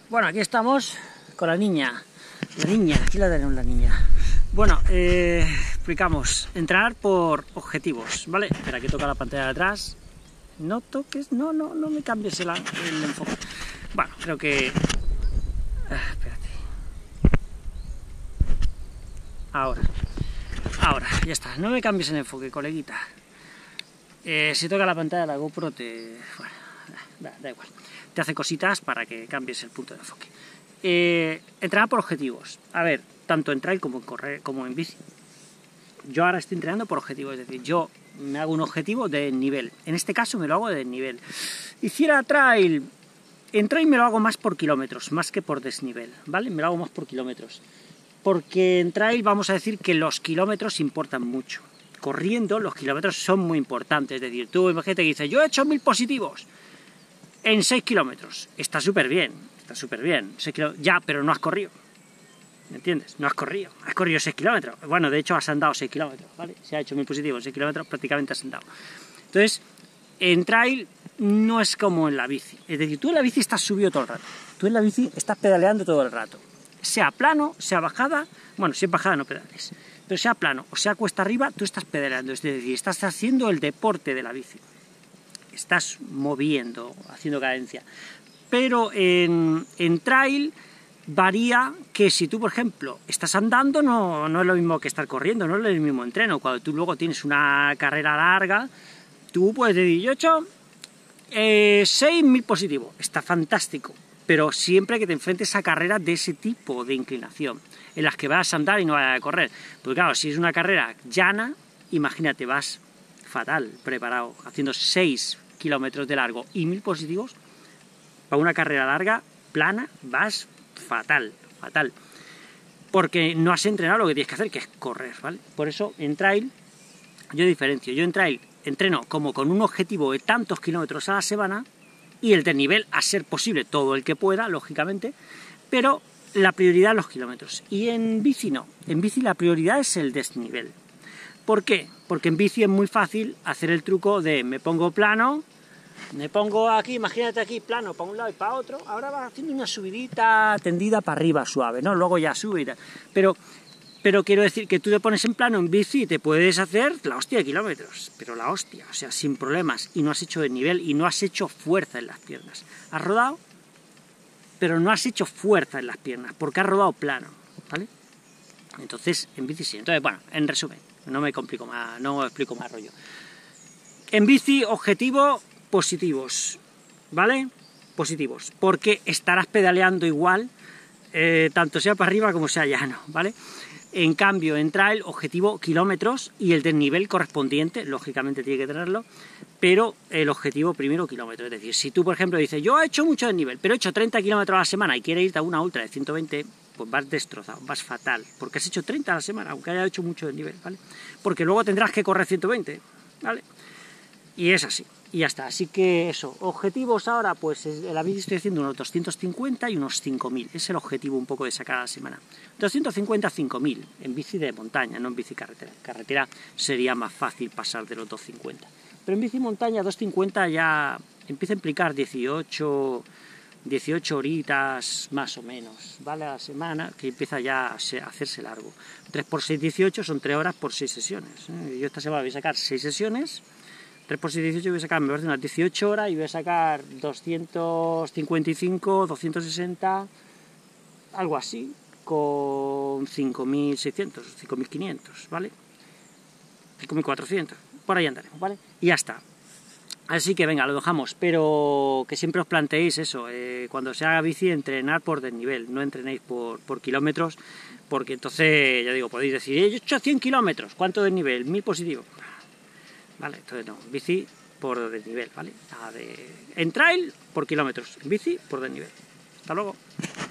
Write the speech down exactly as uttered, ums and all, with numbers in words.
Bueno, aquí estamos con la niña. La niña, aquí la tenemos, la niña. Bueno, eh, explicamos. Entrenar por objetivos, ¿vale? Espera, que toca la pantalla de atrás. No toques, no, no, no me cambies el, el enfoque. Bueno, creo que... Ah, espérate. Ahora. Ahora, ya está. No me cambies el enfoque, coleguita. Eh, si toca la pantalla de la GoPro te... Bueno, da, da igual. Te hace cositas para que cambies el punto de enfoque. Eh, entrenar por objetivos. A ver, tanto en trail como en correr, como en bici. Yo ahora estoy entrenando por objetivos, es decir, yo me hago un objetivo de nivel. En este caso me lo hago de nivel. Hiciera trail, en trail me lo hago más por kilómetros, más que por desnivel, ¿vale? Me lo hago más por kilómetros. Porque en trail vamos a decir que los kilómetros importan mucho. Corriendo los kilómetros son muy importantes, es decir, tú imagínate que dices, yo he hecho mil positivos en seis kilómetros, está súper bien, está súper bien, ya, pero no has corrido, ¿me entiendes? No has corrido, has corrido seis kilómetros, bueno, de hecho has andado seis kilómetros, ¿vale? Se ha hecho mil positivos en seis kilómetros, prácticamente has andado. Entonces, en trail no es como en la bici, es decir, tú en la bici estás subido todo el rato, tú en la bici estás pedaleando todo el rato, sea plano, sea bajada, bueno, si es bajada no pedales, pero sea plano o sea cuesta arriba, tú estás pedaleando, es decir, estás haciendo el deporte de la bici. Estás moviendo, haciendo cadencia. Pero en, en trail varía que si tú, por ejemplo, estás andando, no, no es lo mismo que estar corriendo, no es el mismo entreno. Cuando tú luego tienes una carrera larga, tú puedes decir, yo he hecho eh, seis mil positivos, está fantástico, pero siempre que te enfrentes a carreras de ese tipo de inclinación, en las que vas a andar y no vas a correr. Porque claro, si es una carrera llana, imagínate, vas fatal preparado, haciendo seis kilómetros de largo y mil positivos, para una carrera larga, plana, vas fatal, fatal. Porque no has entrenado lo que tienes que hacer, que es correr, ¿vale? Por eso, en trail, yo diferencio. Yo en trail entreno como con un objetivo de tantos kilómetros a la semana, y el desnivel, a ser posible, todo el que pueda, lógicamente, pero la prioridad es los kilómetros. Y en bici no. En bici la prioridad es el desnivel. ¿Por qué? Porque en bici es muy fácil hacer el truco de me pongo plano, me pongo aquí, imagínate aquí, plano para un lado y para otro, ahora vas haciendo una subidita tendida para arriba suave, ¿no? Luego ya sube y tal. Pero, pero quiero decir que tú te pones en plano en bici y te puedes hacer la hostia de kilómetros, pero la hostia, o sea, sin problemas, y no has hecho desnivel y no has hecho fuerza en las piernas. Has rodado, pero no has hecho fuerza en las piernas, porque has rodado plano, ¿vale? Entonces, en bici sí. Entonces, bueno, en resumen, no me complico más, no explico más rollo. En bici, objetivo, positivos, ¿vale? Positivos, porque estarás pedaleando igual, eh, tanto sea para arriba como sea llano, ¿vale? En cambio, en trail, objetivo, kilómetros, y el desnivel correspondiente, lógicamente tiene que tenerlo, pero el objetivo primero, kilómetros. Es decir, si tú, por ejemplo, dices, yo he hecho mucho desnivel, pero he hecho treinta kilómetros a la semana y quieres irte a una ultra de ciento veinte, pues vas destrozado, vas fatal, porque has hecho treinta a la semana, aunque hayas hecho mucho desnivel, ¿vale? Porque luego tendrás que correr ciento veinte, ¿vale? Y es así, y ya está. Así que eso, objetivos ahora, pues en la bici estoy haciendo unos doscientos cincuenta y unos cinco mil, es el objetivo un poco de sacar a la semana. doscientos cincuenta a cinco mil, en bici de montaña, no en bici carretera. En carretera sería más fácil pasar de los doscientos cincuenta. Pero en bici montaña, doscientos cincuenta ya empieza a implicar dieciocho, dieciocho horitas más o menos, ¿vale? A la semana, que empieza ya a hacerse largo. tres por seis, dieciocho, son tres horas por seis sesiones, ¿eh? Yo esta semana voy a sacar seis sesiones, tres por seis, dieciocho, voy a sacar, me parece unas dieciocho horas y voy a sacar doscientos cincuenta y cinco, doscientos sesenta, algo así, con cinco mil seiscientos, cinco mil quinientos, ¿vale? cinco mil cuatrocientos, por ahí andaremos, ¿vale? Y ya está. Así que venga, lo dejamos, pero que siempre os planteéis eso, eh, cuando se haga bici, entrenar por desnivel, no entrenéis por, por kilómetros, porque entonces, ya digo, podéis decir, he hecho cien kilómetros, ¿cuánto desnivel? mil positivos. Vale, entonces no, bici por desnivel, ¿vale? Nada de... En trail por kilómetros, en bici por desnivel. Hasta luego.